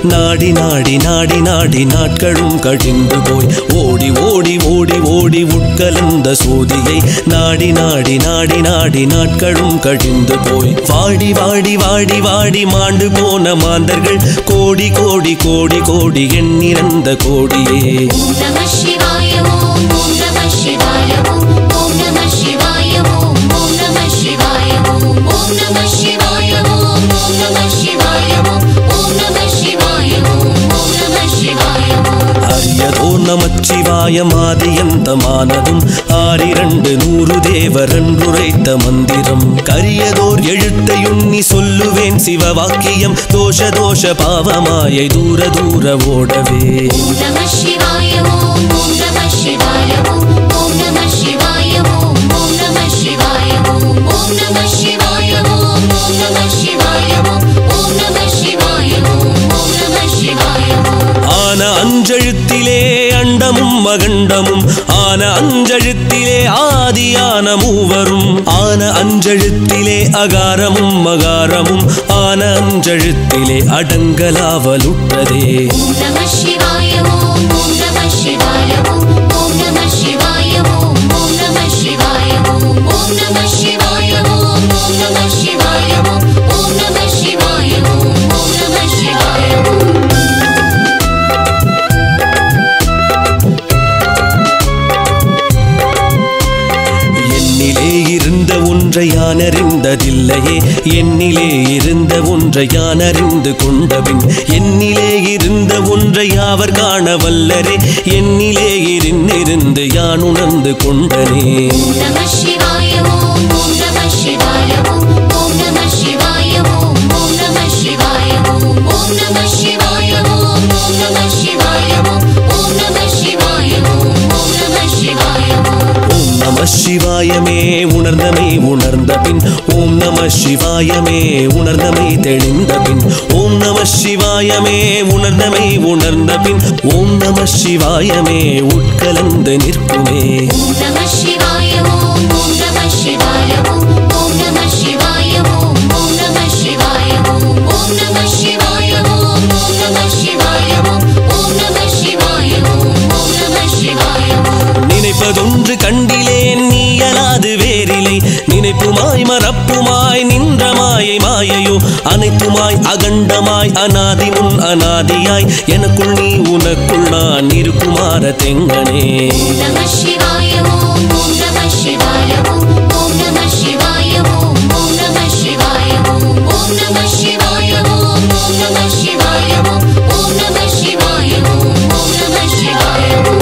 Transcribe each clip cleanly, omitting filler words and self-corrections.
நாடி நாடி நாடி நாடி நாட்களும் கழிந்து போய் ஓடி ஓடி ஓடி ஓடி உட்கலந்த சோதியை நாடி நாடி நாடி நாடி நாட்களும் கழிந்து போய் வாடி வாடி வாடி வாடி மாண்டு போன மாந்தர்கள் கோடி கோடி கோடி கோடி எண்ணிறந்த கோடியே. ஓம் நம சிவாய ஓம் நம சிவாய ஓம் நம சிவாய ஓம் நம சிவாய ஓம் நம சிவாய ஓம் நம சிவாய ஓம் நம சிவாய ஓம் நம சிவாய அரியதோ நமச்சிவாயம் ஆதியந்தமானதும் ஆறிரண்டு நூறு தேவரன்றுரைத்த மந்திரம் கரியதோர் எழுத்தையுண்ணி சொல்லுவேன் சிவவாக்கியம் தோஷ தோஷ பாவமாயை தூர தூர ஓடவே. ஓம் நம சிவாய ஓம் நம சிவாய ஓம் நம சிவாய ஓம் நம சிவாய ஓம் நம சிவாய ஓம் நம சிவாய ஓம் நம சிவாய ஓம் நம சிவாய. ஆன அஞ்செழுத்திலே அண்டமும் மகண்டமும் ஆன அஞ்செழுத்திலே ஆதியான மூவரும் ஆன அஞ்செழுத்திலே அகாரமும் மகாரமும் ஆன அஞ்செழுத்திலே அடங்கலாவலுற்றதே. ஓம் நம சிவாய ஓம் நம சிவாய ஓம் நம சிவாய ஓம் நம சிவாய ஓம் நம சிவாய ஓம் நம சிவாய ஓம் நம சிவாய ஓம் நம சிவாய. என்னிலே இருந்த ஒன்றை யான் அறிந்ததில்லையே என்னிலே இருந்த ஒன்றை யான் அறிந்து கொண்டபின் என்னிலே இருந்த ஒன்றை யாவர் காண வல்லரே என்னிலே இருந்திருந்து யான் உணர்ந்து கொண்டனே. ஓம் நம சிவாய ஓம் நம சிவாய ஓம் நம சிவாய ஓம் நம சிவாய ஓம் நம சிவாய ஓம் நம சிவாய ஓம் நம சிவாய ஓம் நம சிவாய. ஓம் நம சிவாயமே உணர்ந்தமை உணர்ந்த பின் ஓம் நம சிவாயமே உணர்ந்தமை தெளிந்த பின் ஓம் நம சிவாயமே உணர்ந்தமை உணர்ந்த பின் ஓம் நம சிவாயமே உட்கலந்து நிற்குமே. ஓம் நம சிவாய ஓம் நம சிவாய ஓம் நம சிவாய ஓம் நம சிவாய ஓம் நம சிவாய ஓம் நம சிவாய ஓம் நம சிவாய ஓம் நம சிவாய. நினைப்பதொன்று கண்டிலேன் நீயலாது வேறில்லை நினைப்புமாய் மறப்புமாய் நின்ற மாயை மாயையோ அனைத்துமாய் அகண்டமாய் அநாதி முன் அநாதியாய் எனக்குள் நீ உனக்குள் நான் இருக்குமாற தெங்கனே. ஓம் நம சிவாய ஓம் நம சிவாய ஓம் நம சிவாய ஓம் நம சிவாய ஓம் நம சிவாய ஓம் நம சிவாய ஓம் நம சிவாய ஓம் நம சிவாய.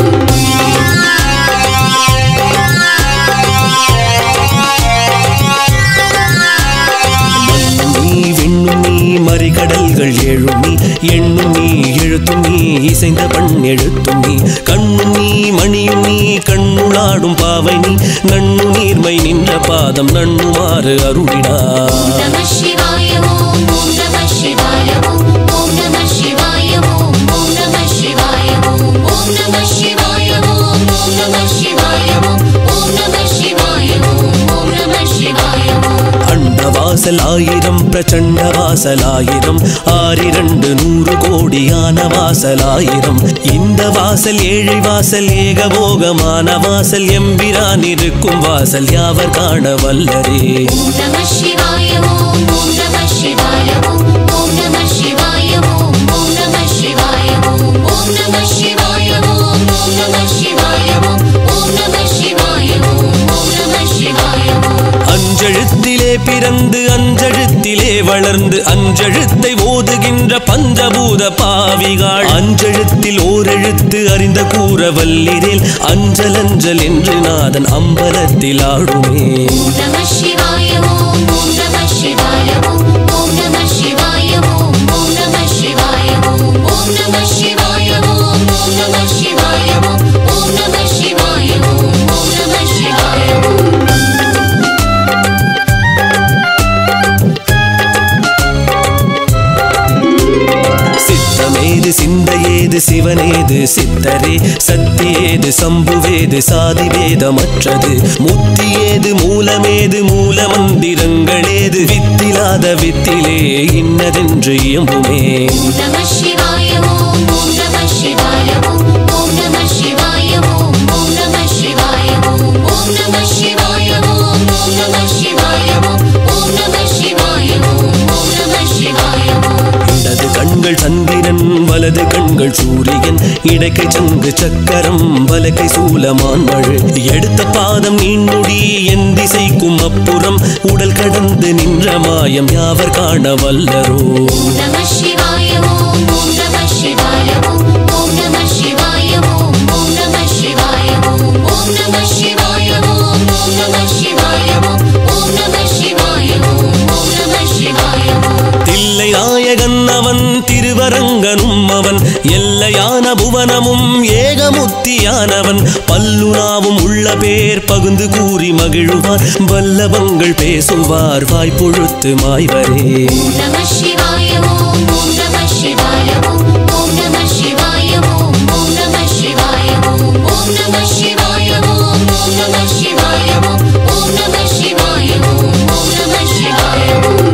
மறிகடல்கள் எழும் நீ எண்ணும் நீ எழுத்தும் நீ இசைந்த பண் எழுத்தும் நீ கண்ணும் நீ மணியும் நீ கண்ணுளாடும் பாவை நீ நண்ணு நீர்மை நின்ற பாதம் நண்ணுமாறு அருளிடா. ஓம் நம சிவாய ஓம் நம சிவாய ஓம் நம சிவாய ஓம் நம சிவாய ஓம் நம சிவாய ஓம் நம சிவாய ஓம் நம சிவாய ஓம் நம சிவாய. அண்டவாசல் ஆயிரம் பிரச்சண்ட வாசலாயிரம் ஆறிரண்டு நூறு கோடியான வாசலாயிரம் இந்த வாசல் ஏழை வாசல் ஏகபோகமான வாசல் எம்பிரான் இருக்கும் வாசல் யாவர் காண வல்லரே. ஓம் நம சிவாய ஓம் நம சிவாய ஓம் நம சிவாய ஓம் நம சிவாய ஓம் நம சிவாய ஓம் நம சிவாய ஓம் நம சிவாய ஓம் நம சிவாய. அஞ்செழுத்திலே பிறந்து அஞ்செழுத்திலே வளர்ந்து அஞ்செழுத்தை ஓதுகின்ற பஞ்சபூத பாவிகள் அஞ்செழுத்தில் ஓரெழுத்து அறிந்த கூற வல்லிரேல் அஞ்சல் அஞ்சல் என்று நாதன் அம்பலத்தில் ஆடுமே. ஓம் நம சிவாய ஓம் நம சிவாய ஓம் நம சிவாய ஓம் நம சிவாய ஓம் நம சிவாய ஓம் நம சிவாய ஓம் நம சிவாய ஓம் நம சிவாய. சித்தமேது சிந்தையேது சிவனேது சித்தரே சத்தியேது சம்புவேது சாதிவேதமற்றது முத்தியேது மூலமேது மூல மந்திரங்களேது வித்திலாத வித்திலே இன்னதென்று இயம்புமே. ஓம் நம சிவாய மணியன் இடக்கை சங்கு சக்கரம் வலக்கை சூலமான் மழு எடுத்த பாதம் நீண்முடி என் திசைக்கும் அப்புறம் உடல் கடந்து நின்ற மாயம் யாவர் காண வல்லரோ. நம சிவாய ஓம் நம சிவாய ஓம் நம சிவாய ஓம் நம சிவாய ஓம் நம சிவாய ஓம் நம சிவாய ஓம் நம சிவாய ஓம் நம சிவாய. தில்லை நாயகன் அவன் திருவரங்கனும் அவன் எல்லையான புவனமும் ஏகமுத்தியானவன் பல்லுனாவும் உள்ள பேர் பகுந்து கூறி மகிழுவார் வல்லபங்கள் பேசுவார் வாய்ப்பொழுத்து மாய்வரே. நம சிவாய ஓம் நம சிவாய ஓம் நம சிவாய ஓம் நம சிவாய ஓம் நம சிவாய ஓம் நம சிவாய ஓம் நம சிவாய ஓம் நம சிவாய.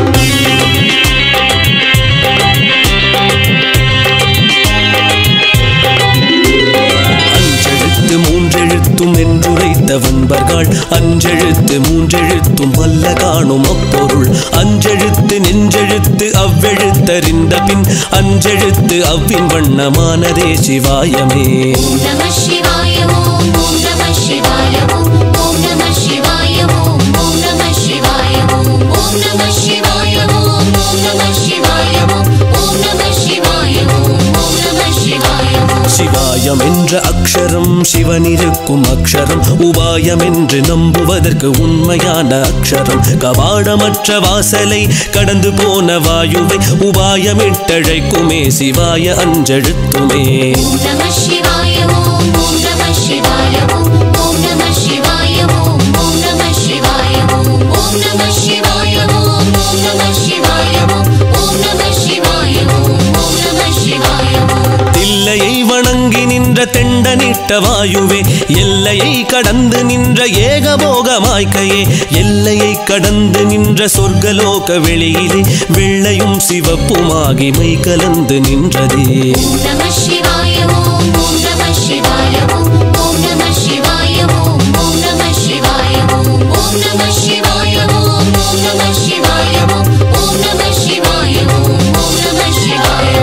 மூன்றெழுத்தும் என்றுரைத்த வன்பர்கள் அஞ்செழுத்து மூன்றெழுத்தும் வல்ல காணும் அப்பொருள் அஞ்செழுத்து நெஞ்செழுத்து அவ்வெழுத்தறிந்த பின் அஞ்செழுத்து அவ்வின் வண்ணமானதே சிவாயமே. நம சிவாய ஓம் நம சிவாய ஓம் நம சிவாய ஓம் நம சிவாய ஓம் நம சிவாய ஓம் நம சிவாய ஓம் நம சிவாய ஓம் நம சிவாய. சிவாயம் என்ற அக்ஷரம் சிவனிருக்கும் அக்ஷரம் உபாயம் என்று நம்புவதற்கு உண்மையான அக்ஷரம் கபாடமற்ற வாசலை கடந்து போன வாயுவை உபாயமிட்டழைக்குமே சிவாய அஞ்செழுத்துமே. நம சிவாய ஓம் நம சிவாய ஓம் நம சிவாய ஓம் நம சிவாய ஓம் நம சிவாய ஓம் நம சிவாய ஓம் நம சிவாய ஓம் நம சிவாய. தில்லையை வணங்கி நின்ற தெண்டனிட்ட வாயுவே எல்லையை கடந்து நின்ற ஏகபோகமாய்க்கையே எல்லையை கடந்து நின்ற சொர்க்கலோக வெளியிலே வெள்ளையும் சிவப்புமாகி மை கலந்து நின்றதே. நம சிவாய ஓம் நம சிவாய ஓம் நம சிவாய ஓம் நம சிவாய ஓம் நம சிவாய ஓம் நம சிவாய ஓம் நம சிவாய ஓம் நம சிவாய.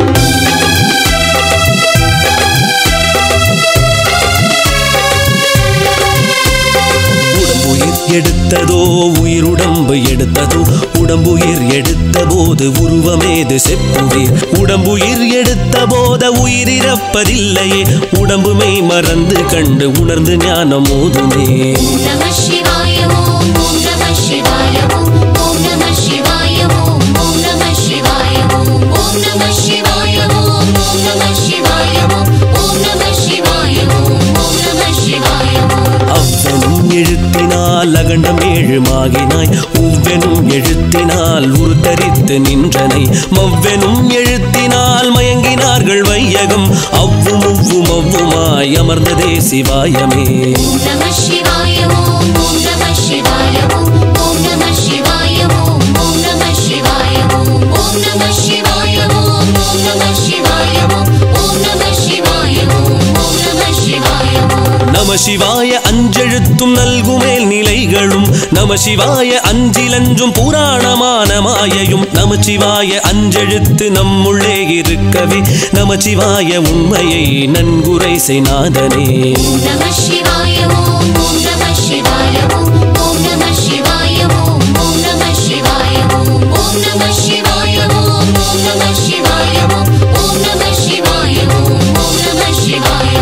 எடுத்ததோ உயிருடம்பு எடுத்ததோ உடம்புயிர் எடுத்த போது உருவமேது செப்புவீர் உடம்புயிர் எடுத்த போத உயிரிழப்பதில்லையே உடம்புமை மறந்து கண்டு உணர்ந்து ஞானம் ஓதுமே. நம சிவாய ஓம் நம சிவாய ஓம் நம சிவாய ஓம் நம சிவாய ஓம் நம சிவாய ஓம் நம சிவாய ஓம் நம சிவாய ஓம் நம சிவாய. அவ்வனும் எழுத்தினால் அகண்டம் ஏழுமாகினாய் உவ்வெனும் எழுத்தினால் உருத்தரித்து நின்றனை மவ்வெனும் எழுத்தினால் மயங்கினார்கள் வையகம் அவ்வும் உவ்வும் அவ்வுமாய் அமர்ந்ததே சிவாயமே. நம சிவாய ஓம் நம சிவாய ஓம் நம சிவாய ஓம் நம சிவாய ஓம் நம சிவாய ஓம் நம சிவாய ஓம் நம சிவாய ஓம் நம சிவாய. நம சிவாய அஞ்செழுத்தும் நல்குமேல் நிலைகளும் நம சிவாய அஞ்சிலஞ்சும் புராணமான மாயையும் நம சிவாய அஞ்செழுத்து நம்முள்ளே இருக்கவே நம சிவாய உண்மையை நன்குரை செய்நாதனே. நம சிவாய ஓம் நம சிவாய ஓம் நம சிவாய ஓம் நம சிவாய ஓம் நம சிவாய ஓம் நம சிவாய ஓம் நம சிவாய ஓம் நம சிவாய.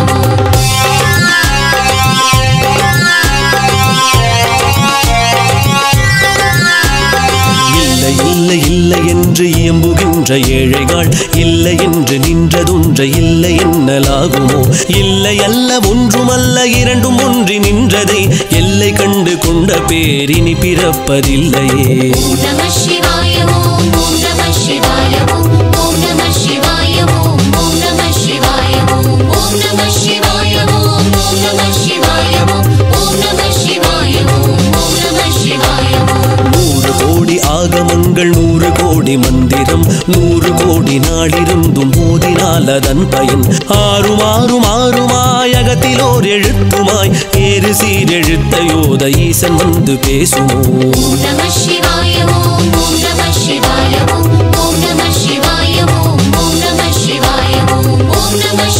இல்லை இல்லை என்று இயம்புகின்ற ஏழைகள் இல்லை என்று நின்றதொன்ற இல்லை என்னலாகுமோ இல்லை அல்ல ஒன்றுமல்ல இரண்டும் ஒன்றி நின்றதை எல்லை கண்டு கொண்ட பேரினி பிறப்பதில்லையே. நம சிவாய ஓம் நம சிவாய ஓம் நம சிவாய ஓம் நம சிவாய ஓம் நம சிவாய ஓம் நம சிவாய ஓம் நம சிவாய ஓம் நம சிவாய. 100 கோடி ஆகமங்கள் 100 கோடி மந்திரம் 100 கோடி நாளிருந்தும் போதினால் அதன் பயன் ஆறும் ஆறும் ஆறுமாய் அகத்திலோர் எழுத்துமாய் ஏறு சீரெழுத்தையோத ஈசன் வந்து பேசுமோ. நம சிவாய ஓம் நம சிவாய ஓம் நம சிவாய ஓம் நம சிவாய ஓம் நம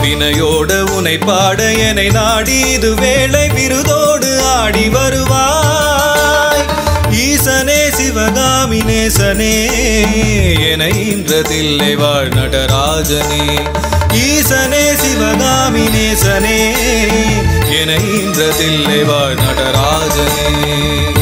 வினையோடு உனை பாட என்னை நாடி இது வேளை விருதோடு ஆடி வருவாய். ஈசனே சிவகாமி நேசனே என இன்றதில்லை வாழ் நடராஜனே. ஈசனே சிவகாமி நேசனே என இன்றதில்லை வாழ் நடராஜனே.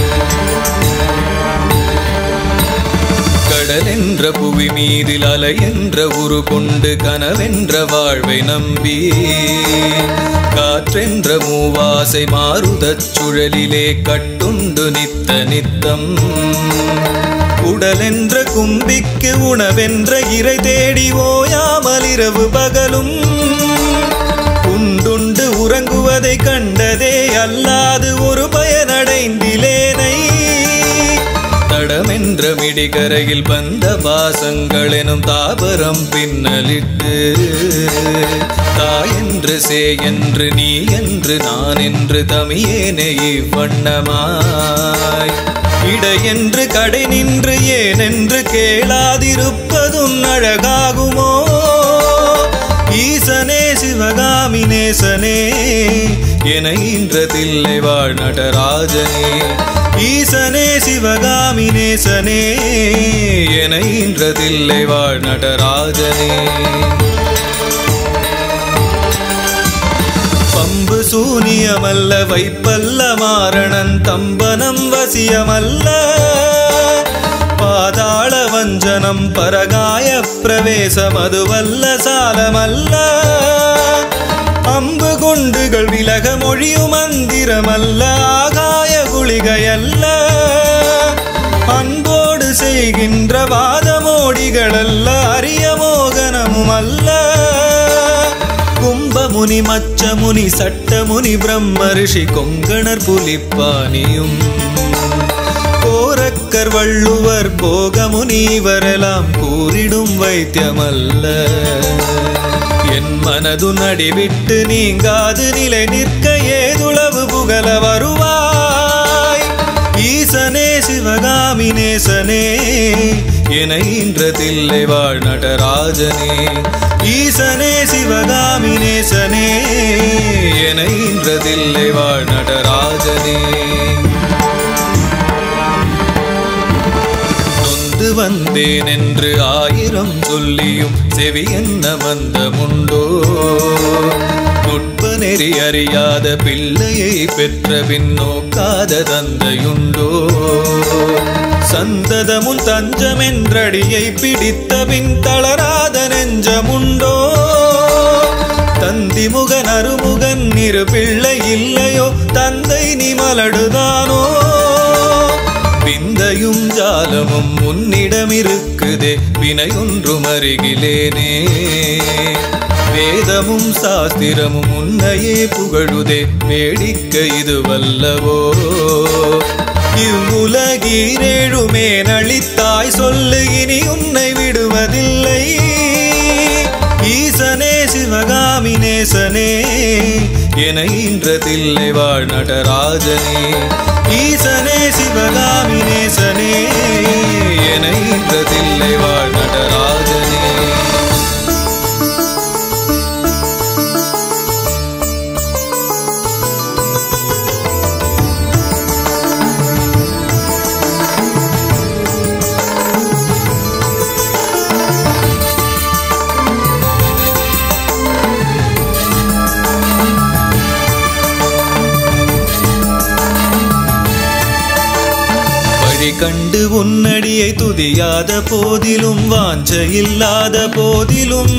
கடல் என்ற புவி மீதில் அலை என்ற உரு கொண்டு கனவென்ற வாழ்வை நம்பி காற்றென்ற மூவாசை மாறுதச் சுழலிலே கட்டுண்டு நித்த நித்தம் உடல் என்ற கும்பிக்கு உணவென்ற இறை தேடி ஓயாமல் இரவு பகலும் உண்டுண்டு உறங்குவதை கண்டதே அல்லாது ஒரு பயனடைந்திலேனை. தடமென்ற மிடிகரையில் வந்த பாசங்கள் எனும் தாபரம் பின்னலிட்டு தாயென்று சே என்று நீ என்று நான் என்று தமியேனே இவ்வண்ணமாய் இடையென்று கடை நின்று ஏனென்று கேளாதிருப்பதும் அழகாகுமோ. ஈசனே சிவகாமி நேசனே என இன்றதில்லை வாழ் நடராஜனே. ஈசனே சிவகாமி நேசனே என இன்றதில்லை வாழ் நடராஜனே. பம்பு சூனியமல்ல வைப்பல்ல மாரணன் தம்பனம் வசியமல்ல பாதாள வஞ்சனம் பரகாய பிரவேசம் அதுவல்ல சாலமல்ல. அம்பு குண்டுகள் விலக மொழியும் மந்திரமல்ல ஆகாய குளிகையல்ல. அன்போடு செய்கின்ற வாதமோடிகளல்ல அரிய மோகனமும் அல்ல. கும்பமுனி மச்சமுனி சட்டமுனி பிரம்ம ரிஷி கொங்கணர் புலிப்பானியும் கோரக்கர் வள்ளுவர் போகமுனிவரெல்லாம் கூறிடும் வைத்தியமல்ல. என் மனது நடிவிட்டு நீங்காது நிலை நிற்க ஏதுளவு புகழ வருவாய். ஈசனே சிவகாமி நேசனே என இன்றதில்லை வாழ் நடராஜனே. ஈசனே சிவகாமி நேசனே என இன்றதில்லை வாழ் நடராஜனே. வந்தேன் என்று ஆயிரம் சொல்லியும் செவி என்ன மந்தமுண்டோ. நுட்ப நெறி அறியாத பிள்ளையை பெற்ற பின் நோக்காத தந்தையுண்டோ. சந்ததமுன் தஞ்சமென்றடியை பிடித்த பின் தளராத நெஞ்சமுண்டோ. தந்திமுகன் அருமுகன் இரு பிள்ளை இல்லையோ தந்தை நீ மலடுதானோ. விந்தையும் ஜாலமும் உன்னிடம் இருக்குதே வினையொன்றும் அருகிலேனே. வேதமும் சாஸ்திரமும் உன்னையே புகழுதே வேடிக்கை இது வல்லவோ. இவ்வுலகீரேழுமே நளித்தாய் சொல்லு இனி உன்னை விடுவதில்லை. ஈசனே சிவகாமி நேசனே என இன்றதில்லை வாழ் நடராஜனே. ஈசனே சிவகாமி நேசனே என இன்றதில்லை வாழ் நடராஜனே. கண்டு உன்னடியை துதியாத போதிலும் வாஞ்சையில்லாத போதிலும்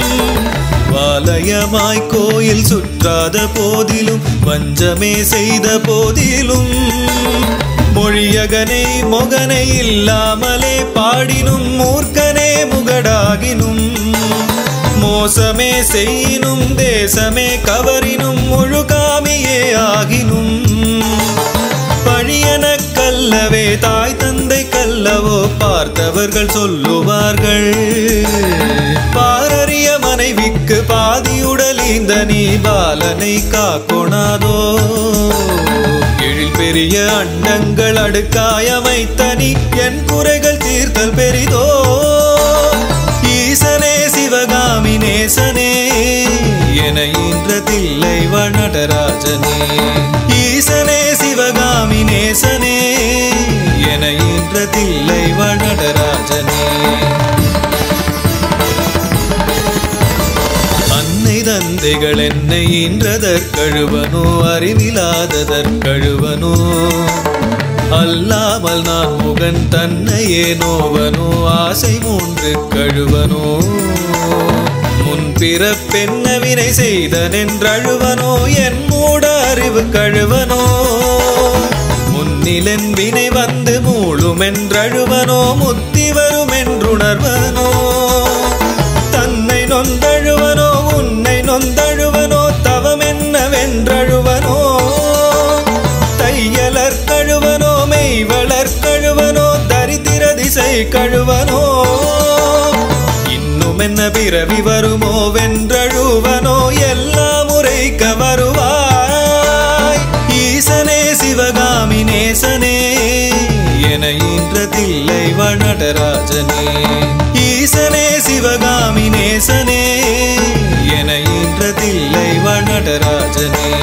வாலயமாய் கோயில் சுற்றாத போதிலும் வஞ்சமே செய்த போதிலும் மொழியகனை மொகனை இல்லாமலே பாடினும் மூர்க்கனே முகடாகினும் மோசமே செய்யினும் தேசமே கவரினும் முழுகாமியே ஆகினும் பழியன கல்லவே தாய் தந்தை கல்லவோ பார்த்தவர்கள் சொல்லுவார்கள். பாரறிய மனைவிக்கு பாதியுடல் இந்த நீ பாலனை காக்கொணாதோ. எழில் பெரிய அண்டங்கள் அடுக்காயமைத்த நீ என் குறைகள் தீர்த்தல் பெரிதோ. ஈசனே சிவகாமி நேசனே தில்லைவா நடராஜனே. ஈசனே சிவகாமி நேசனே என ஈன்ற தில்லைவா நடராஜனே. அன்னை தந்தைகள் என்னை ஈன்றதற்கழுவனோ அறிவிலாததற்கழுவனோ அல்லாமல் நான் முகன் தன்னையே நோவனோ ஆசை மூன்று கழுவனோ முன்பிறப்பென்ன வினை செய்தனென்றழுவனோ என் மூட அறிவு கழுவனோ முன்னிலன் வினை வந்து மூழுமென்றழுவனோ முத்தி வருமென்றுணர்வனோ தன்னை நொந்தழுவனோ உன்னை நொந்தழுவனோ தவமென்னவென்றழுவனோ தையலர் கழுவனோ மெய்வளர் கழுவனோ தரித்திர திசை கழுவனோ இன்னும் என்ன பிறவி வருமோ வென்றழுவனோ எல்லா முறைக்க வருவாய். ஈசனே சிவகாமி நேசனே என ஈன்ற தில்லைவா நடராஜனே. ஈசனே சிவகாமி நேசனே என ஈன்ற தில்லைவா நடராஜனே.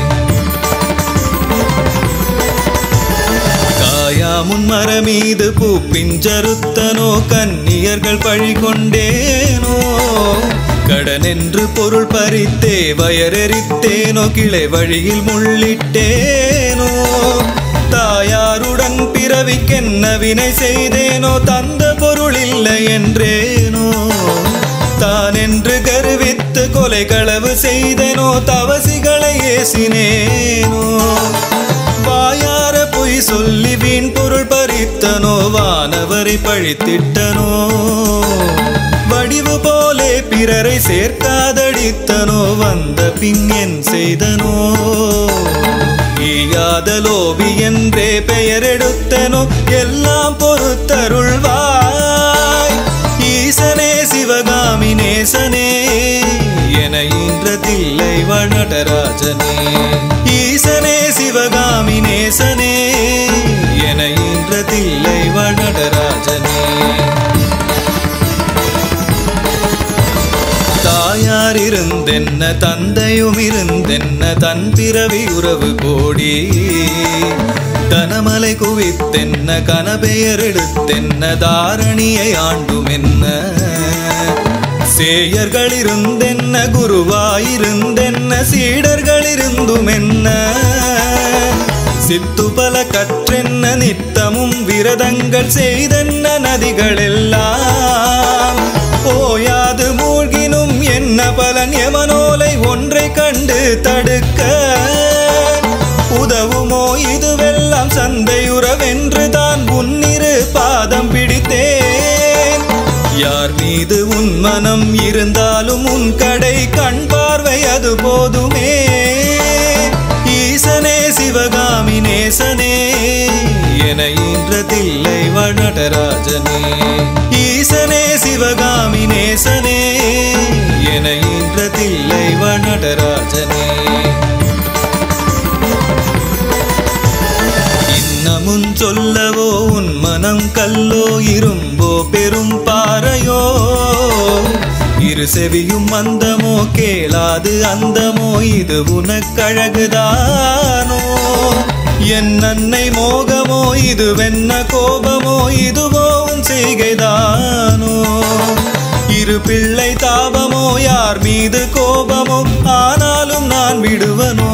காயாமுன் மரமீது பூப்பிஞ்சருத்தனோ கன்னியர்கள் பழி கொண்டேனோ கடனென்று பொருள் பறித்தே வயரெறித்தேனோ கிளை வழியில் முள்ளிட்டேனோ தாயாருடன் பிறவிக்கென்ன வினை செய்தேனோ தந்த பொருள் இல்லை என்றேனோ தானென்று கருவித்து கொலை களவு செய்தேனோ தவசிகளை ஏசினேனோ வாயார பொய் சொல்லி வீண் பொருள் பறித்தனோ வானவரை பழித்திட்டனோ வடிவு போலே பிறரை சேர்க்காதடித்தனோ வந்த பின் என் செய்தனோ ஈயாத லோபி என்றே பெயரெடுத்தனோ எல்லாம் பொறுத்தருள்வாய். ஈசனே சிவகாமி நேசனே என ஈன்ற தில்லைவா நடராஜனே. ஈசனே சிவகாமி நேசனே என ஈன்ற தில்லைவா நடராஜனே. தாயார் இருந்தென்ன தந்தையும் இருந்தென்ன தன் பிறவி உறவு கோடி தனமலை குவித்தென்ன கனபெயர் எடுத்தென்ன தாரணியை ஆண்டும் என்ன சேயர்கள் இருந்தென்ன குருவாயிருந்தென்ன சீடர்கள் இருந்தும் என்ன சித்து பல கற்றென்ன நித்தமும் விரதங்கள் செய்தென்ன நதிகள் எல்லாம் ஓயாது மூழ்கினும் என்ன பலன் யமனோலை ஒன்றை கண்டு தடுக்க உதவுமோ இதுவெல்லாம் சந்தையுறவென்று தான் உன்னிரு பாதம் பிடித்தேன். யார் மீது உன் மனம் இருந்தாலும் உன் கடை கண் பார்வை அது போதுமே. ஈசனே சிவகாமி நேசனே என ஈன்ற தில்லைவா நடராஜனே. ஈசனே சிவகாமி நேசனே என ஈன்ற தில்லைவா நடராஜனே. இன்னமும் சொல்லவோ உன் மனம் கல்லோ இரும்போ பெரும் பாறையோ இரு செவியும் அந்தமோ கேளாது அந்தமோ இது உனக்கழகுதானோ என் அன்னை மோகமோ இது வெண்ண கோபமோ இதுவோ உன் செய்கைதானோ இரு பிள்ளை தாபமோ யார் மீது கோபமோ ஆனாலும் நான் விடுவனோ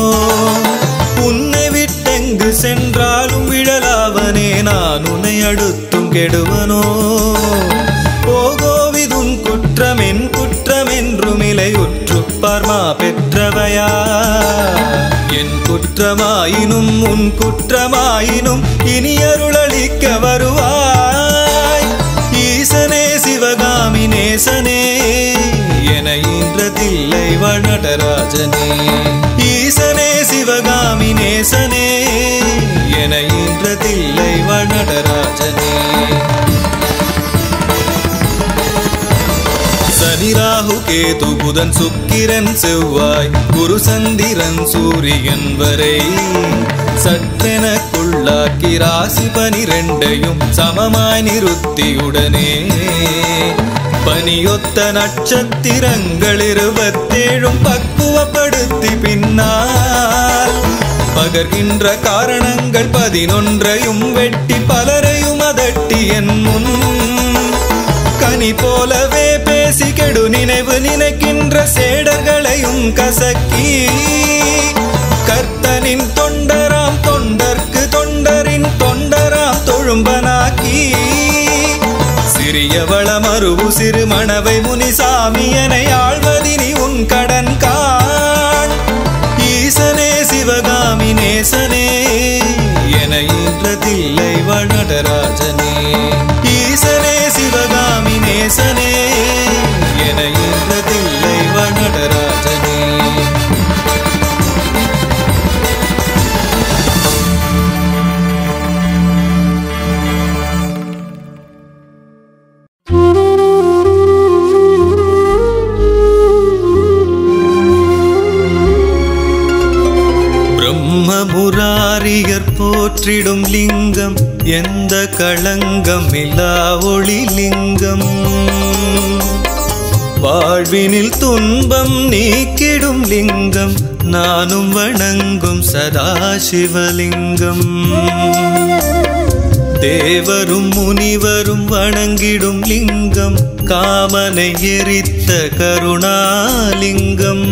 உன்னை விட்டெங்கு சென்றாலும் விழலாவனே நான் உன்னை அடுத்தும் கெடுவனோ போகோவிதுன் குற்றமென் குற்றமென்றுமிலை உற்றுப்பார்மா பெற்றவையா என் குற்றமாயினும் உன் குற்றமாயினும் இனி அருளளிக்க வருவாய். ஈசனே சிவகாமி நேசனே என ஈன்ற தில்லைவா நடராஜனே. ஈசனே சிவகாமி நேசனே என ஈன்ற தில்லைவா நடராஜனே. சனி ராகு கேது புதன் சுக்கிரன் செவ்வாய் குரு சந்திரன் சூரியன் வரை சற்றெனக்குள்ளாக்கி ராசி 12 சமமாய் நிறுத்தியுடனே பனியொத்த நட்சத்திரங்கள் 27 பக்குவப்படுத்தி பின்னால் பகர்கின்ற காரணங்கள் 11 வெட்டி பலரையும் அதட்டி என் முன் கனி போலவே பேசி கெடு நினைவு நினைக்கின்ற சேடர்களையும் கசக்கி கர்த்தனின் தொண்டராம் தொண்டர்க்கு தொண்டரின் தொண்டராம் தொழும்பனாக்கி சிறியவள மருவு சிறு மணவை முனிசாமியனை ஆழ்வதினி உன் கடன் காண் ஈசனே சிவகாமி நேசனே என ஈன்றதில்லை வாழ் நடராஜனே ஈசனே சிவகாமி நேசனே என ஈன்றதில்லை வாழ் நடராஜனே முராரியர் போற்றிடும் லிங்கம் எந்த களங்கம் இல்லா ஒளி லிங்கம் வாழ்வினில் துன்பம் நீக்கிடும் லிங்கம் நானும் வணங்கும் சதாசிவலிங்கம் தேவரும் முனிவரும் வணங்கிடும் லிங்கம் காமனை எரித்த கருணாலிங்கம்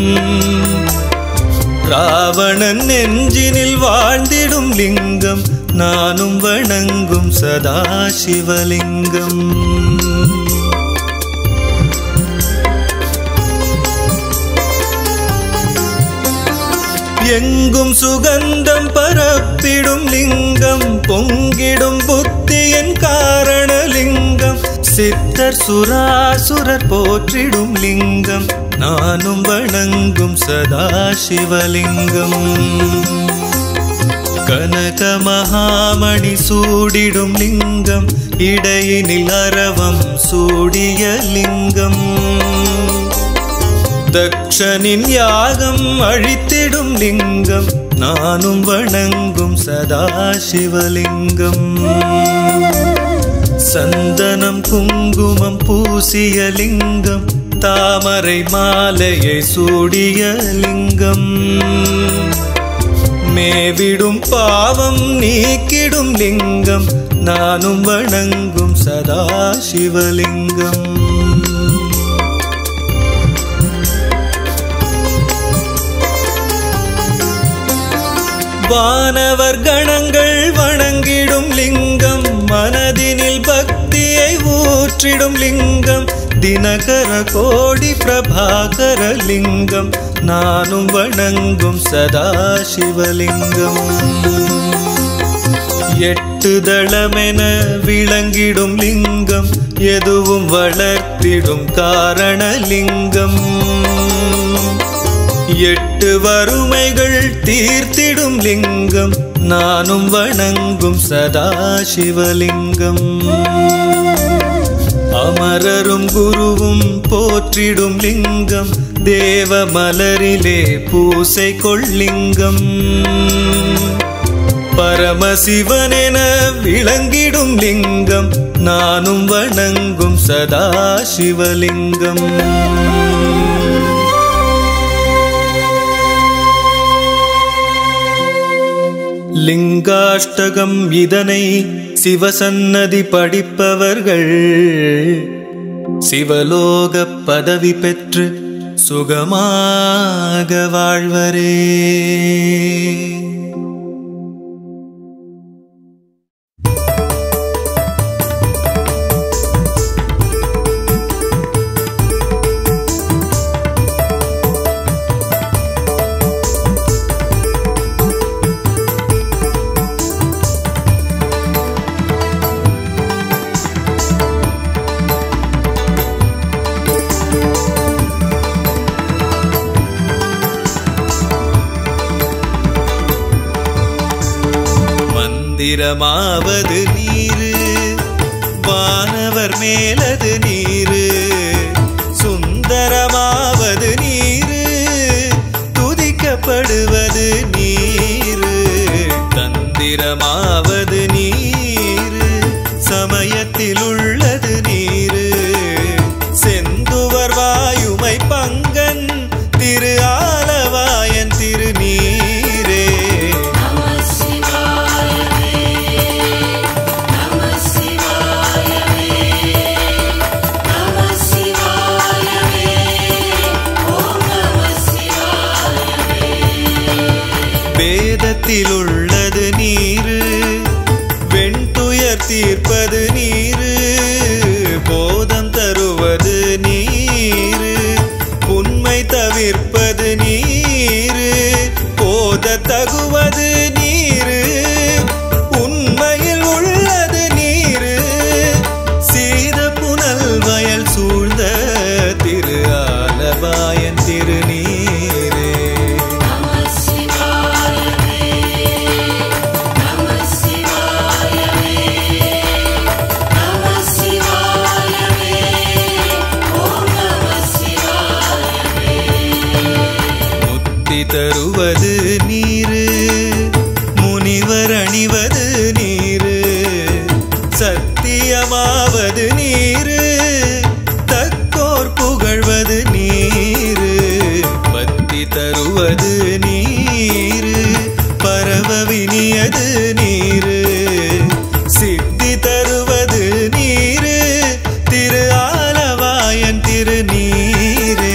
ராவணன் நெஞ்சினில் வாழ்ந்திடும் லிங்கம் நானும் வணங்கும் சதாசிவலிங்கம் எங்கும் சுகந்தம் பரப்பிடும் லிங்கம் பொங்கிடும் புத்தியின் காரணலிங்கம் சித்தர் சுராசுரர் போற்றிடும் லிங்கம் நானும் வணங்கும் சதாசிவலிங்கம் கனக மகாமணி சூடிடும் லிங்கம் இடையினில் அரவம் சூடிய லிங்கம் தக்ஷனின் யாகம் அழித்திடும் லிங்கம் நானும் வணங்கும் சதாசிவலிங்கம் சந்தனம் குங்குமம் பூசிய லிங்கம் தாமரை மாலையை சூடிய லிங்கம் மேவிடும் பாவம் நீக்கிடும் லிங்கம் நானும் வணங்கும் சதாசிவலிங்கம் வானவர் கணங்கள் வணங்கிடும் லிங்கம் மனதினில் பக்தியை ஊற்றிடும் லிங்கம் தினகர கோடி பிரபாகர லிங்கம் நானும் வணங்கும் சதாசிவலிங்கம் எட்டு தளமென விளங்கிடும் லிங்கம் எதுவும் வளர்த்திடும் காரணலிங்கம் எட்டு வறுமைகள் தீர்த்திடும் லிங்கம் நானும் வணங்கும் சதாசிவலிங்கம் அமரரும் குருவும் போற்றிடும் லிங்கம் தேவ மலரிலே பூசை கொள்ளிங்கம் பரமசிவனென விளங்கிடும் லிங்கம் நானும் வணங்கும் சதாசிவலிங்கம் லிங்காஷ்டகம் இதனை சிவசன்னதி படிப்பவர்கள் சிவலோக பதவி பெற்று சுகமாக வாழ்வரே. மந்திரமாவது நீரு, வானவர் மேலது நீரு, சுந்தரமாவது நீரு, துதிக்கப்படுவது நீரு. தந்திரமாவது நீரு, சமயத்தில் உள்ளது நீரு, தீர்ப்பது நீரு, போதம் தருவது நீரு, உண்மை தவிர்ப்பது நீரு, போத தகுவது நீரு, உண்மையில் உள்ளது நீரு, சீத புனல் வயல் சூழ்ந்த திரு ஆலவாயன் திருநீரே. முத்தி தருவது நீரு, முனிவர் அணிவது நீரு, சத்தியமாவது நீரு, தக்கோர் புகழ்வது நீரு, பக்தி தருவது நீரு, பரவவினியது நீரு, சித்தி தருவது நீரு, திரு ஆலவாயன் திருநீரே.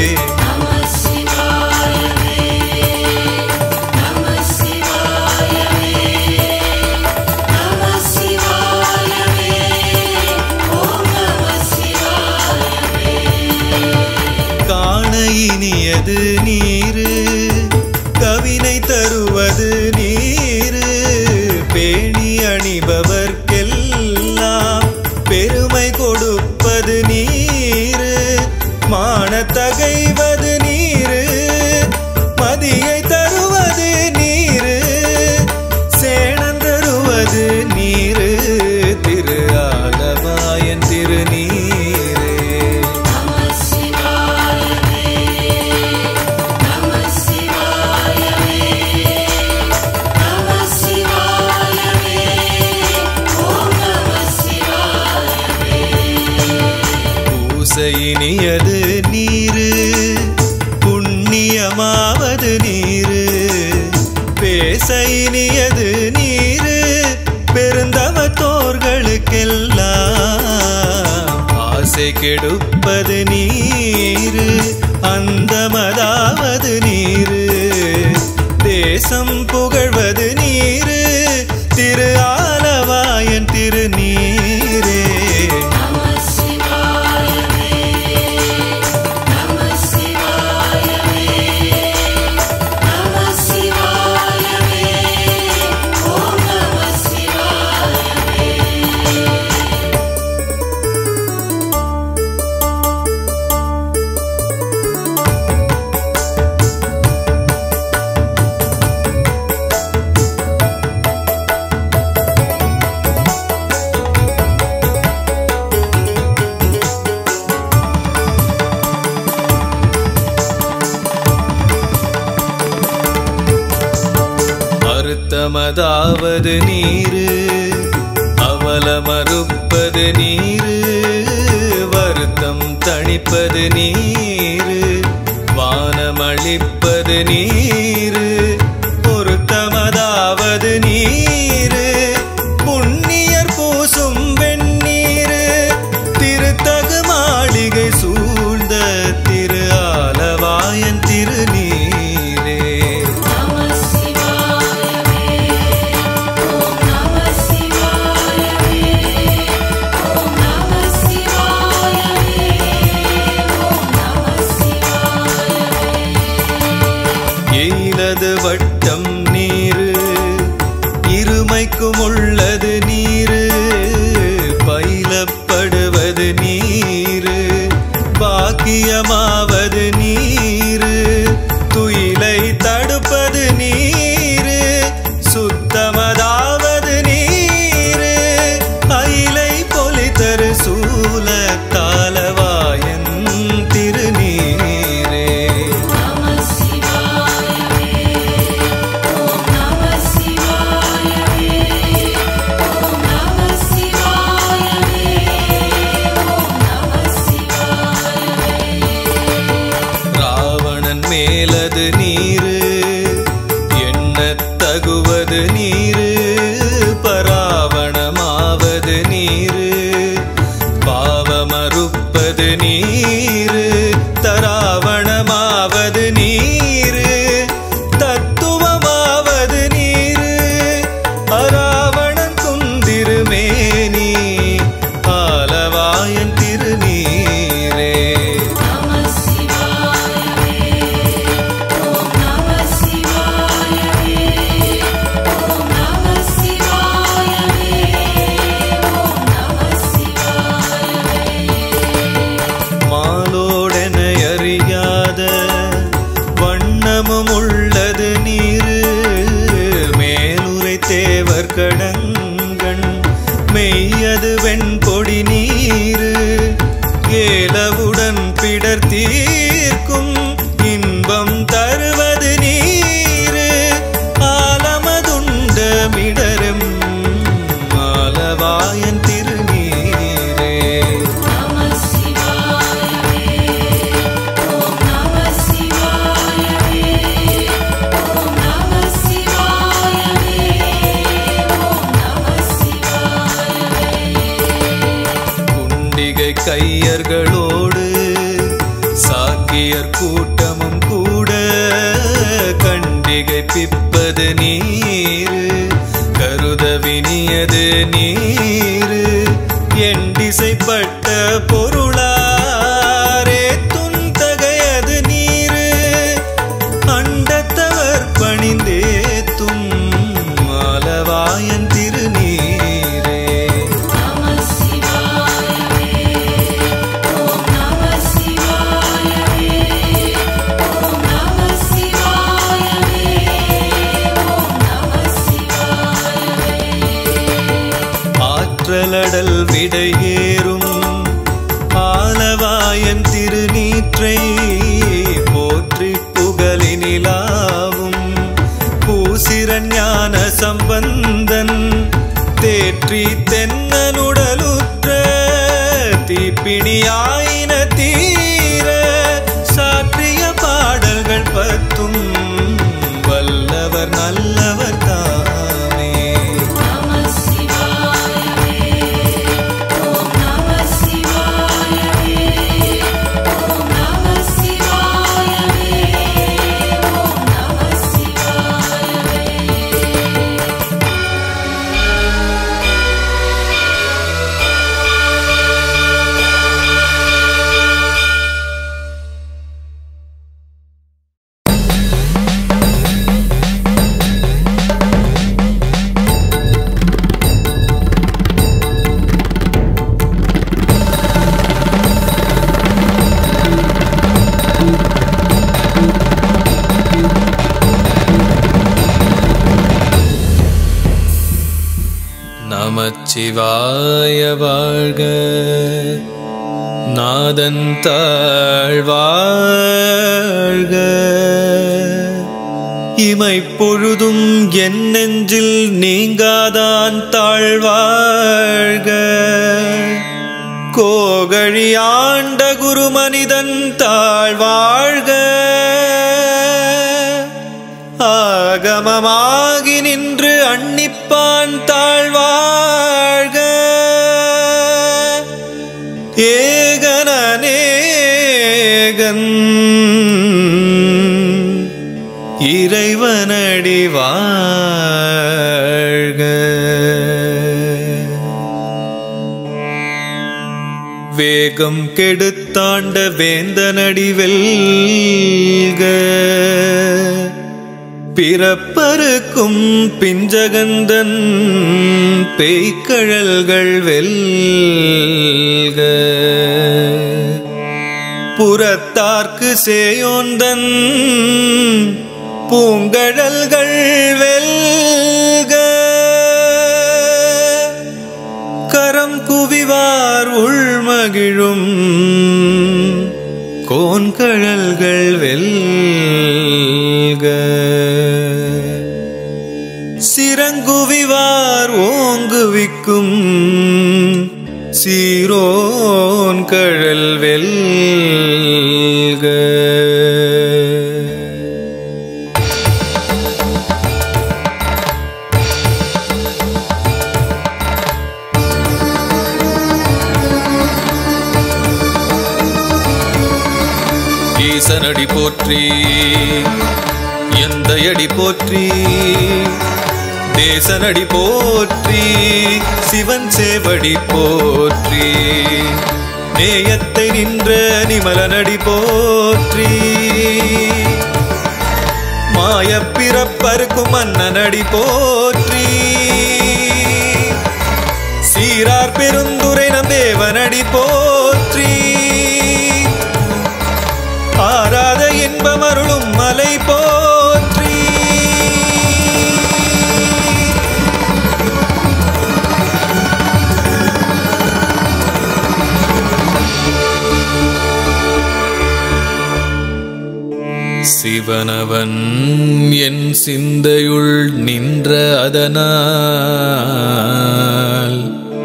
இனியது நீரு, கவினை தருவது நீரு, பேணி அணிபவர்க்கெல்லாம் பெருமை கொடுப்பது நீரு, மானத்தகைவது நீரு, மதியை தருவது நீரு, சேணம் தருவது நீரு, திரு ஆலவாயன் திருநீரே. இனியது நீரு, புண்ணியமாவது நீரு, பேச இனியது நீரு, பெருந்தவத்தோர்களுக்கெல்லாம் ஆசை கெடுப்பது நீரு, அந்தமதாவது நீரு, தேசம் புகழ்வது நீரு, திரு ஆலவாயன் திருநீரே. அறுத்தமதாவது நீரு, அவல மறுப்பது நீரு, வருத்தம் தணிப்பது நீரு, வானமளிப்பது நீரு, பொருத்தமதாவது நீரு, புண்ணியர் பூசும் வெண்ணீரு, திருத்தகு மாளிகை சூழ்ந்த திரு ஆலவாயன் திருநீரே. எயிலது வட்டம் நீரு, இருமைக்கும் உள்ளது நீரு, பயிலப்படுவது நீரு, பாக்கியமாவது நீரு, துயிலை தடுப்பது நீரு, சுத்தமதாவது நீரு, அயிலை பொலிதரு சூல தாலவாயன் திருநீரே. பெய்வது வெண்பொடி நீரு ஏலவுடன் பிடர் தீர்க்கும் இன்பம் தருவது நீரு ஆலமதுண்ட மிடரும் ஆலவாயன் திருநீரே. நம சிவாயவே ஓம் நம சிவாயவே ஓம் நம சிவாயவே ஓம் நம சிவாயவே. குண்டிகை கையர்களோடு சாக்கியர் கூட்டமும் கூட கண்டிகை பிப்பது நீரு கருதவினியது நீரு எண்டிசைப்பட்ட பொருளாரே துந்தகையது நீரு அண்டத்தவர் பணிந்தேத்தும் ஆலவாயன் திருநீரே. நம சிவாயவே ஓம் நம சிவாயவே ஓம் நம சிவாயவே ஓம் நம சிவாயவே. ஆற்றலடல் விடையேறும் ஆலவாயன் திருநீற்றை போற்றி புகழினிலாவும் பூசிரன் ஞான சம்பந்தன் தேற்றி தென்னனுடலுற்ற தீப்பிணியாயின தீர சாற்றிய பாடல்கள் பத்தும் வல்லவர் நல்லவர் தாமே. நம சிவாயவே ஓம் நம சிவாயவே ஓம் நம சிவாயவே ஓம் நம சிவாயவே. நமச்சிவாய வாழ்க நாதன் தாழ்வாழ்க இமைப்பொழுதும் என் நெஞ்சில் நீங்காதான் தாழ்வாழ்க கோகழி ஆண்ட குரு மனிதன் தாழ்வாழ்க ஆகமமாகி நின்று அன்னிப்பான் தாழ்வாழ்க ஏகனேகன் இறைவனடி வாழ்க. வேகம் கெடுத்தாண்ட வேந்தனடி வெல்க பிறப்பருக்கும் பிஞ்சகந்தன் பேய்கழல்கள் வெல்க புறத்தார்க்கு சேயோந்தன் பூங்கழல்கள் வெல்க கரம் குவிவார் உள்மகிழும் கோன்கழல்கள் வெல்க சிரங்குவிவார் ஓங்குவிக்கும் சீரோன் கழல் வெல்க. ஈசனடி போற்றி எந்தையடி போற்றி தேசனடி போற்றி சிவன் சேவடி போற்றி நேயத்தை நின்ற நிமலனடி போற்றி மாயப்பிறப்பருக்கும் மன்னனடி போற்றி சீரார் பெருந்துரை நம் தேவனடி போற்றி ஆராத இன்பமருளும் மலை போற்றி சிவனவன் என் சிந்தையுள் நின்ற அதனால்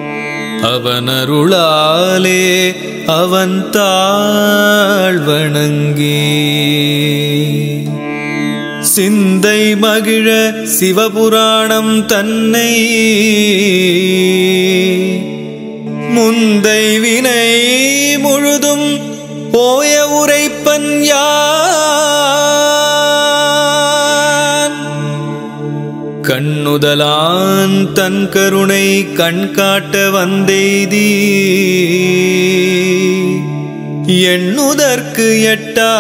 அவனருளாலே அவன் தாழ்வணங்கி சிந்தை மகிழ சிவபுராணம் தன்னை முந்தை வினை முழுதும் போய உரைப்பன் யான் கண்ணுதலான் தன் கருணை கண் காட்ட வந்தெய்தி எண்ணுதற்கு எட்டா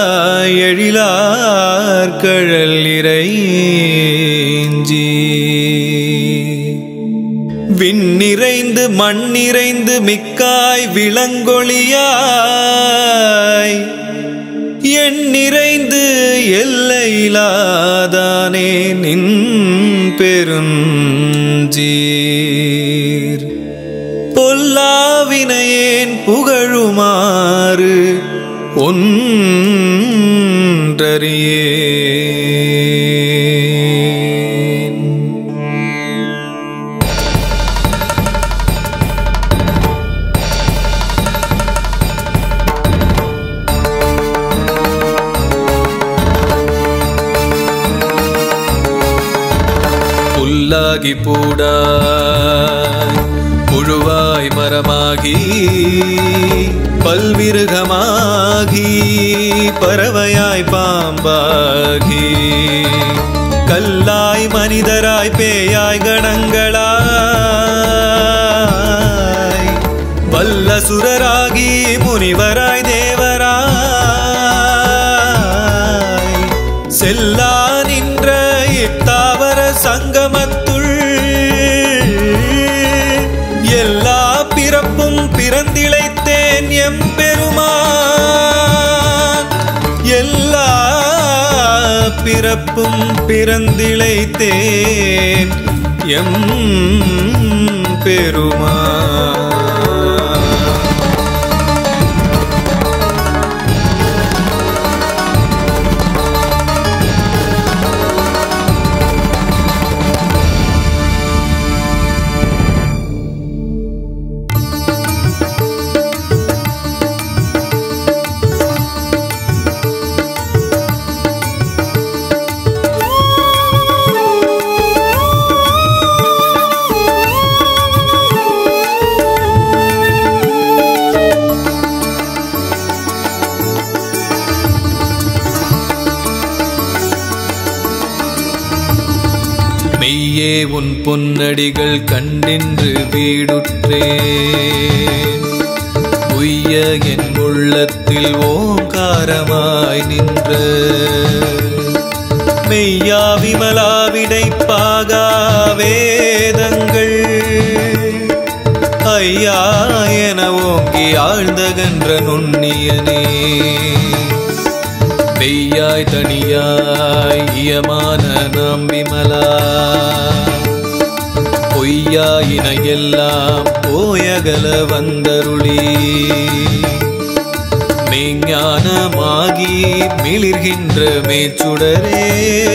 எழிலார் கழல் இறைஞ்சி விண்ணிறைந்து மண்ணிறைந்து மிக்காய் விளங்கொளியாய் எண்ணிறைந்து எல்லையிலாதானே நின் பெருஞ்சீர் பொல்லாவினையேன் புகழுமாறு ஒன்றறியேன். புல்லாகி பூடாய் புழுவாய் மரமாகி பல்விருகமாகி பறவையாய் பாம்பாகி கல்லாய் மனிதராய் பேயாய் கணங்களாய் வல்லசுரராகி முனிவராய் தேவராய் செல்லா நின்ற இத்தாவர சங்கமத்துள் எல்லா பிறப்பும் பிறந்திழைத்தேன் எம்பெருமான் எல்லா பிறப்பும் பிறந்திழைத்தேன் எம்பெருமான். மெய்யே உன் பொன்னடிகள் கண்டின்று வீடுற்றேன் உய்ய என் உள்ளத்தில் ஓங்காரமாய் நின்ற மெய்யா விமலா விடைப்பாகா வேதங்கள் ஐயா என ஓங்கி ஆழ்ந்தகன்ற நுண்ணியனே மெய்யாய் தனியாய் இயமான நாம் விமலா பொய்யாயின எல்லாம் போயகல வந்தருளி மெய்ஞானமாகி மிளிர்கின்ற மேச்சுடரே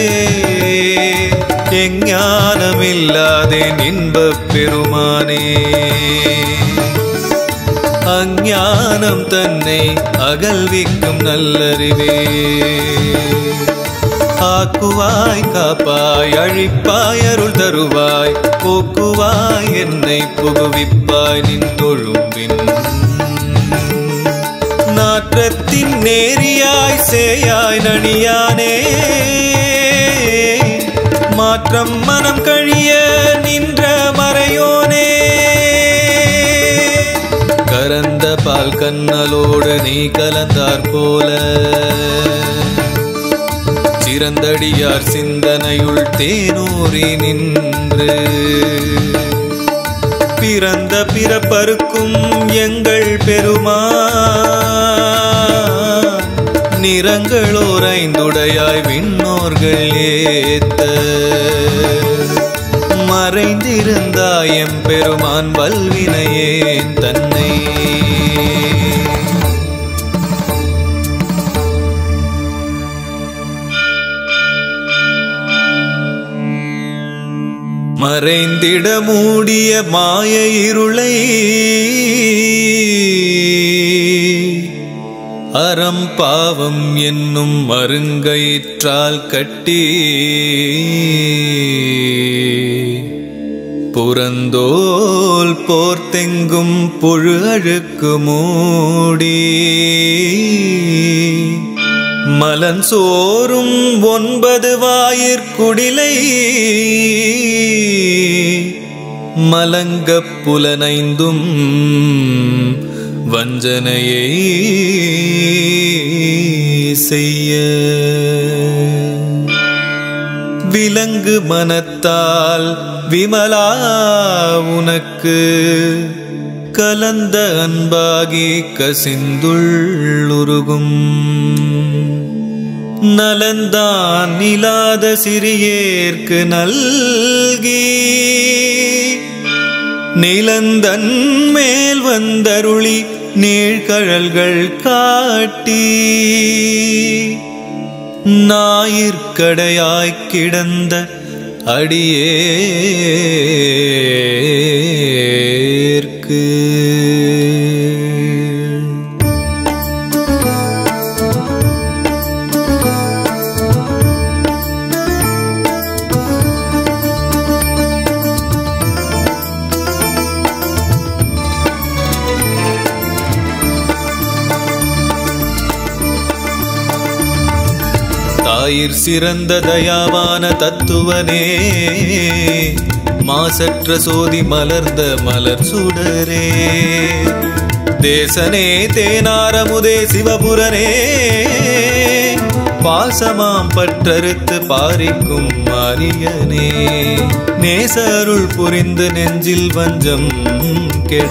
எஞ்ஞானமில்லாதேன் இன்பப் பெருமானே அஞ்ஞானம் தன்னை அகல்விக்கும் நல்லறிவே ஆக்குவாய் காப்பாய் அழிப்பாய் அருள் தருவாய் போக்குவாய் என்னை புகுவிப்பாய் நின் தொழும்பின் நாற்றத்தின் நேரியாய் சேயாய் நணியானே மாற்றம் மனம் கழிய நின்ற மறையோனே கரந்த பால் கண்ணலோடு நீ கலந்தார் போல சிறந்தடியார் சிந்தனையுள் தேனூறி நின்று பிறந்த பிறப்பருக்கும் எங்கள் பெருமான் நிறங்களோர் ஐந்துடையாய் விண்ணோர்கள் ஏத்த மறைந்திருந்தாய் எம்பெருமான் வல்வினையேன் தன்னை மறைந்திட மூடிய மாய இருளை அறம் பாவம் என்னும் மருங்கயிற்றால் கட்டி புறந்தோல் போர்த்தெங்கும் புழு அழுக்கு மூடி மலன் சோறும் 9 வாயிற்குடிலை மலங்கப் புலனைந்தும் வஞ்சனையை செய்ய விலங்கு மனத்தால் விமலா உனக்கு கலந்த அன்பாகி கசிந்துள்ளுருகும் நலந்தான் இல்லாத சிறியேற்கு நல்கி நிலந்தன் மேல் வந்தருளி நீழ்கழல்கள் காட்டி ஞாயிற்கடையாய்க் கிடந்த அடியேற்கு தாயிற் சிறந்த தயாவான தத்துவனே மாசற்ற சோதி மலர்ந்த மலர் சுடரே தேசனே தேனாரமுதே சிவபுரனே பாசமாம் பற்றறுத்து பாரிக்கும் மாரியனே நேசருள் புரிந்து நெஞ்சில் வஞ்சம் கெட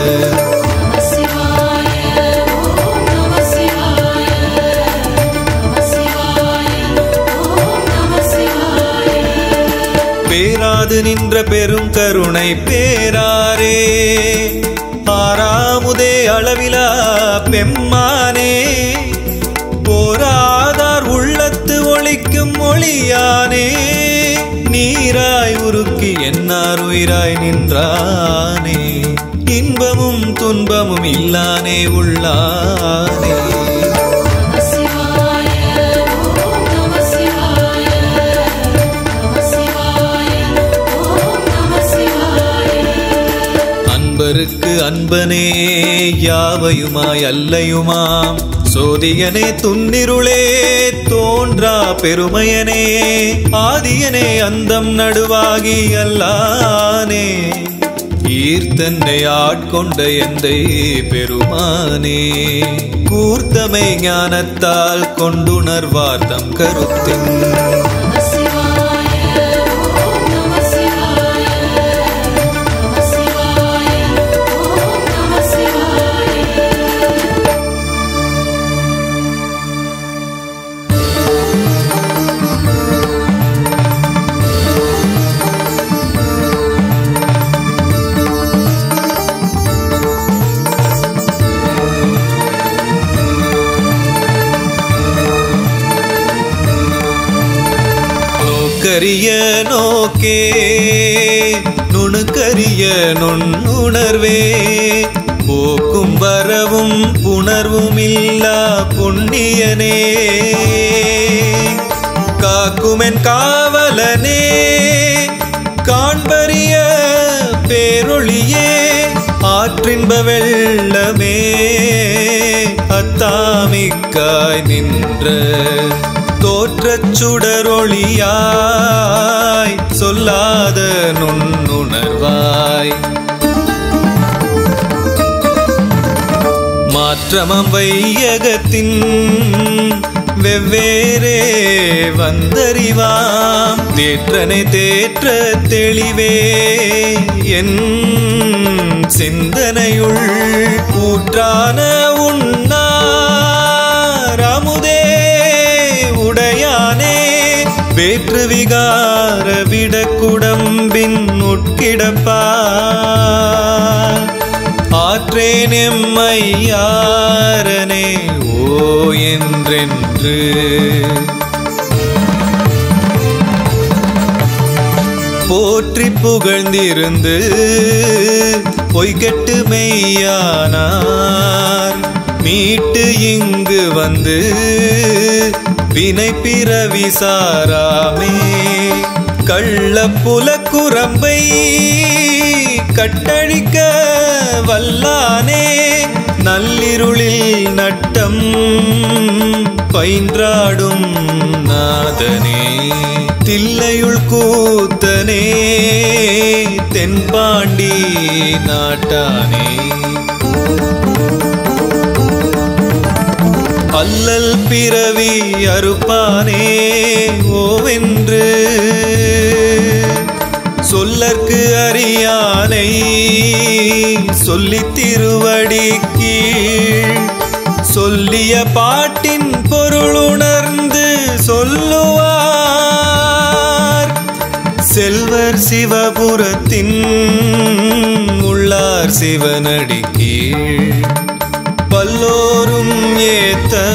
பேராது நின்ற பெரும் கருணை பேராரே ஆறாமுதே அளவிலா பெம்மானே போராதார் உள்ளத்து ஒளிக்கும் ஒளியானே நீராய் உருக்கி என்னார் உயிராய் நின்றானே இன்பமும் துன்பமும் இல்லானே உள்ளானே அன்பருக்கு அன்பனே யாவையுமாய் அல்லையுமாம் சோதியனே துன்னிருளே தோன்றா பெருமையனே ஆதியனே அந்தம் நடுவாகி அல்லானே ஈர்த்தன்னை ஆட்கொண்ட எந்தை பெருமானே கூர்த்தமை ஞானத்தால் கொண்டுணர்வார் தம் கருத்தின் கரிய நோக்கே நுணுக்கரிய நுண்ணுணர்வே போக்கும் வரவும் புணர்வும் இல்லா புண்ணியனே காக்குமென் காவலனே காண்பரிய பேரொளியே ஆற்றின்ப வெள்ளமே அத்தாமிக்காய் நின்ற தோற்றச் சுடரொளியாய் சொல்லாத நுண்ணுணர்வாய் மாற்றமம் வையகத்தின் வெவ்வேறே வந்தறிவாம் தேற்றனை தேற்ற தெளிவே என் சிந்தனையுள் ஊற்றான உண்ணாரமுதே உடையானே வேற்று விகார விடக்குடம்பின் உட்கிடப்பா ஆற்றேன் எம்மையாரனே ஓ என்றென்று போ போற்றி புகழ்ந்திருந்து பொய்கட்டு மெய்யானார். மீட்டு இங்கு வந்து வினை பிறவி சாராமே. கள்ள புலக்குரம்பை கட்டழிக்க வல்லானே. நள்ளிருளில் நட்டம் பயின்றாடும் நாதனே. தில்லையுள் கூத்தனே தென்பாண்டி நாட்டானே. அல்லல் பிறவி அறுப்பானே ஓவென்று சொல்லற்கு அறியானை சொல்லித் திருவடி கீழ் சொல்லிய பாட்டின் பொருளுணர்ந்து சொல்லுவார். செல்வர் சிவபுரத்தின் உள்ளார் சிவனடி கீழ் பல்லோரும் ஏத்த